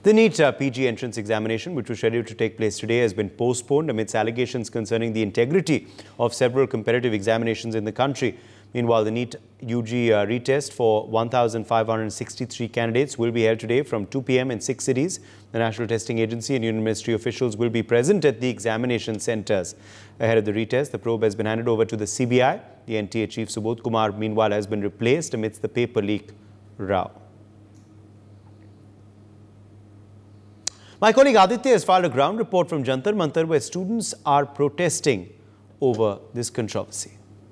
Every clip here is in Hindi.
The NEET PG entrance examination, which was scheduled to take place today, has been postponed amidst allegations concerning the integrity of several competitive examinations in the country. Meanwhile, the NEET UG retest for 1,563 candidates will be held today from 2 p.m. in 6 cities. The National Testing Agency and Union Ministry officials will be present at the examination centres. Ahead of the retest, the probe has been handed over to the CBI. The NTA chief Subodh Kumar, meanwhile, has been replaced amidst the paper leak row. My colleague Aditya has filed a ground report from Jantar Mantar where students are protesting over this controversy.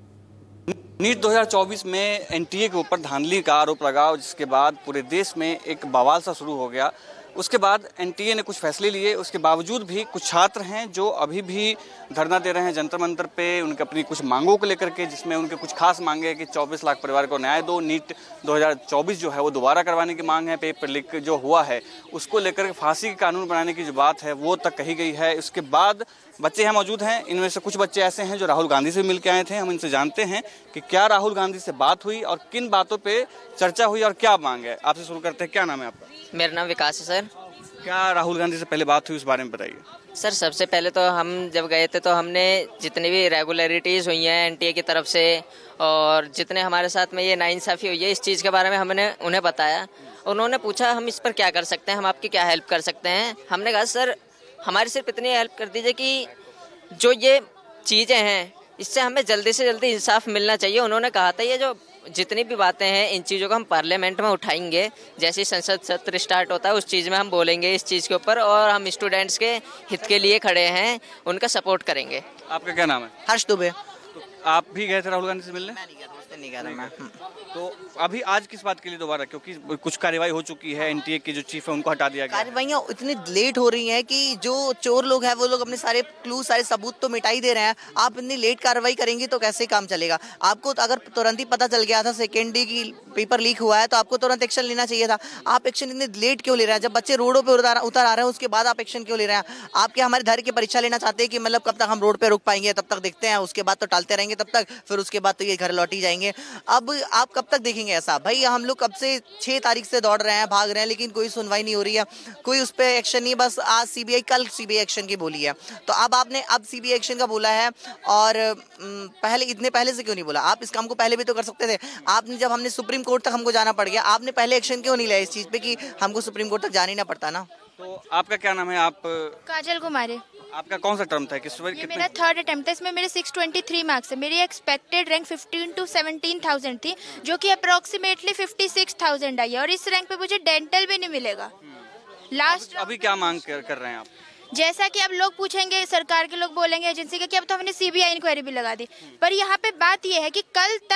NEET 2024 में एनटीए के ऊपर धांधली का आरोप लगा, जिसके बाद पूरे देश में एक बवाल सा शुरू हो गया। उसके बाद एनटीए ने कुछ फैसले लिए। उसके बावजूद भी कुछ छात्र हैं जो अभी भी धरना दे रहे हैं जंतर मंतर पे, उनके अपनी कुछ मांगों को लेकर के, जिसमें उनके कुछ खास मांगे हैं कि 24 लाख परिवार को न्याय दो, नीट 2024 जो है वो दोबारा करवाने की मांग है, पेपर लीक जो हुआ है उसको लेकर फांसी के कानून बनाने की जो बात है वो तक कही गई है। उसके बाद बच्चे यहाँ मौजूद हैं, इनमें से कुछ बच्चे ऐसे हैं जो राहुल गांधी से मिल के आए थे। हम इनसे जानते हैं कि क्या राहुल गांधी से बात हुई और किन बातों पे चर्चा हुई और क्या मांग है। आपसे शुरू करते हैं, क्या नाम है आपका? मेरा नाम विकास है सर। क्या राहुल गांधी से पहले बात हुई, उस बारे में बताइए। सर, सबसे पहले तो हम जब गए थे तो हमने जितनी भी रेगुलरिटीज़ हुई हैं एनटीए की तरफ से और जितने हमारे साथ में ये नाइंसाफ़ी हुई है इस चीज़ के बारे में हमने उन्हें बताया। उन्होंने पूछा हम इस पर क्या कर सकते हैं, हम आपकी क्या हेल्प कर सकते हैं। हमने कहा सर हमारी सिर्फ इतनी हेल्प कर दीजिए कि जो ये चीज़ें हैं इससे हमें जल्दी से जल्दी इंसाफ मिलना चाहिए। उन्होंने कहा था ये जो जितनी भी बातें हैं इन चीज़ों को हम पार्लियामेंट में उठाएंगे, जैसे ही संसद सत्र स्टार्ट होता है उस चीज़ में हम बोलेंगे इस चीज़ के ऊपर और हम स्टूडेंट्स के हित के लिए खड़े हैं, उनका सपोर्ट करेंगे। आपका क्या नाम है? हर्ष दुबे। तो आप भी गए थे राहुल गांधी से मिलने? नहीं गया था मैं। तो अभी आज किस बात के लिए दोबारा, क्योंकि कुछ कार्रवाई हो चुकी है, एनटीए के जो चीफ है उनको हटा दिया गया। कार्रवाइयाँ इतनी लेट हो रही हैं कि जो चोर लोग हैं वो लोग अपने सारे क्लू सारे सबूत तो मिटा ही दे रहे हैं। आप इतनी लेट कार्रवाई करेंगी तो कैसे काम चलेगा? आपको अगर तुरंत ही पता चल गया था सेकेंड डे की पेपर लीक हुआ है तो आपको तुरंत एक्शन लेना चाहिए था। आप एक्शन इतने लेट क्यों ले रहे हैं? जब बच्चे रोडों पे उतर आ रहे हैं उसके बाद आप एक्शन क्यों ले रहे हैं? आप क्या हमारे धैर्य की परीक्षा लेना चाहते हैं कि मतलब कब तक हम रोड पे रुक पाएंगे, तब तक देखते हैं, उसके बाद तो टालते रहेंगे तब तक, फिर उसके बाद तो ये घर लौट ही जाएंगे। अब आप कब तक देखेंगे ऐसा? भाई हम लोग कब से 6 तारीख से दौड़ रहे हैं, भाग रहे हैं, लेकिन कोई सुनवाई नहीं हो रही है, कोई उस पर एक्शन नहीं। बस आज सीबीआई, कल सीबीआई एक्शन की बोली है तो अब आपने अब सीबीआई एक्शन का बोला है और इतने पहले से क्यों नहीं बोला? आप इस काम को पहले भी तो कर सकते थे। आपने जब हमने सुप्रीम कोर्ट तक हमको जाना पड़ गया, आपने पहले एक्शन क्यों नहीं लिया इस चीज पे कि हमको सुप्रीम कोर्ट तक जाना ही ना पड़ता ना? तो आपका क्या नाम है? आप? काजल कुमारी। आपका कौन सा टर्म था? ये मेरा 3rd अटेम्प्ट था। इसमें मेरे 623 मार्क्स है। मेरी एक्सपेक्टेड रैंक 15 to 17,000 थी, जो कि अप्रोक्सीमेटली 56,000 आई है और इस रैंक पे मुझे डेंटल भी नहीं मिलेगा। लास्ट अभी क्या मांग कर रहे हैं आप? जैसा कि अब लोग पूछेंगे, सरकार के लोग बोलेंगे एजेंसी के कि अब तो हमने सीबीआई इंक्वायरी भी लगा दी, पर यहाँ पे बात यह है कि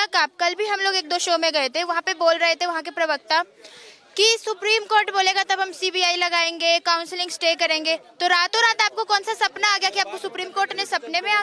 कल भी हम लोग 1-2 शो में गए थे, वहाँ पे बोल रहे थे वहाँ के प्रवक्ता कि सुप्रीम कोर्ट बोलेगा तब हम सीबीआई लगाएंगे, काउंसलिंग स्टे करेंगे। तो रातों रात आपको कौन सा सपना आ गया कि आपको सुप्रीम कोर्ट ने सपने में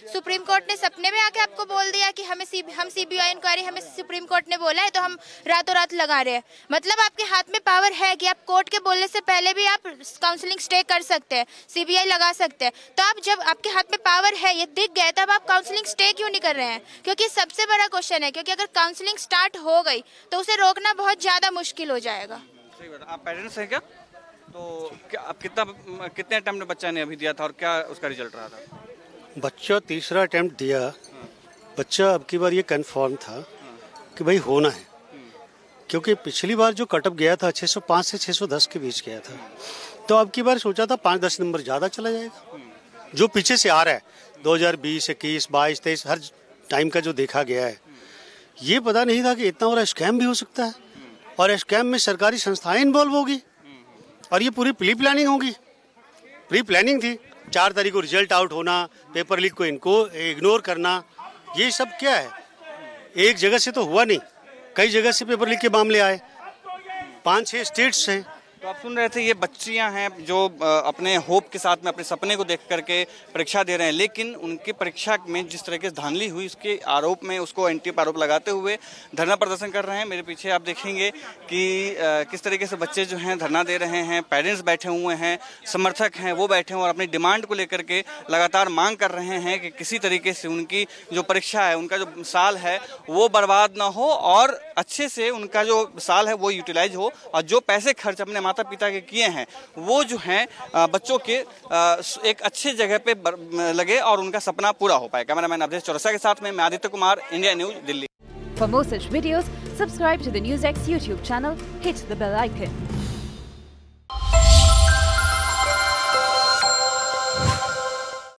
आके आपको बोल दिया कि हम सीबीआई इंक्वायरी हमें सुप्रीम कोर्ट ने बोला है तो हम रातों रात लगा रहे हैं? मतलब आपके हाथ में पावर है कि आप कोर्ट के बोलने से पहले भी आप काउंसलिंग स्टे कर सकते हैं, सीबीआई लगा सकते हैं। तो आप जब आपके हाथ में पावर है, ये दिख गया, तब आप काउंसलिंग स्टे क्यों नहीं कर रहे हैं? क्योंकि सबसे बड़ा क्वेश्चन है, क्योंकि अगर काउंसलिंग स्टार्ट हो गई तो उसे रोकना बहुत ज्यादा मुश्किल हो जाएगा। सही बात। आप पेरेंट्स हैं क्या? तो क्या आप कितने अटेम्प्ट में बच्चा ने अभी दिया था और क्या उसका रिजल्ट रहा था? बच्चा तीसरा अटेम्प्ट दिया। बच्चा अब की बार ये कंफर्म था कि भाई होना है, क्योंकि पिछली बार जो कटअप गया था 605 से 610 के बीच गया था, तो अब की बार सोचा था 5-10 नंबर ज़्यादा चला जाएगा। जो पीछे से आ रहा है 2020, 21, 22, 23 हर टाइम का जो देखा गया है, ये पता नहीं था कि इतना बड़ा स्कैम भी हो सकता है और स्कैम में सरकारी संस्थाएं इन्वॉल्व होगी और ये पूरी प्री प्लानिंग होगी। प्री प्लानिंग थी। 4 तारीख को रिजल्ट आउट होना, पेपर लीक को इनको इग्नोर करना, ये सब क्या है? एक जगह से तो हुआ नहीं, कई जगह से पेपर लीक के मामले आए, 5-6 स्टेट्स हैं। तो आप सुन रहे थे, ये बच्चियां हैं जो अपने होप के साथ में अपने सपने को देख करके परीक्षा दे रहे हैं, लेकिन उनकी परीक्षा में जिस तरह की धांधली हुई उसके आरोप में उसको एनटीए पर आरोप लगाते हुए धरना प्रदर्शन कर रहे हैं। मेरे पीछे आप देखेंगे कि किस तरीके से बच्चे जो हैं धरना दे रहे हैं, पेरेंट्स बैठे हुए हैं, समर्थक हैं वो बैठे हुए और अपनी डिमांड को लेकर के लगातार मांग कर रहे हैं कि किसी तरीके से उनकी जो परीक्षा है, उनका जो साल है वो बर्बाद ना हो और अच्छे से उनका जो साल है वो यूटिलाइज हो और जो पैसे खर्च अपने माता पिता के किए हैं वो जो हैं बच्चों के एक अच्छे जगह पे लगे और उनका सपना पूरा हो पाए। कैमरामैन अवधेश चौरसिया के साथ में मैं Aditya Kumar, India news, Delhi. For more such videos, subscribe to the NewsX YouTube channel, hit the bell icon.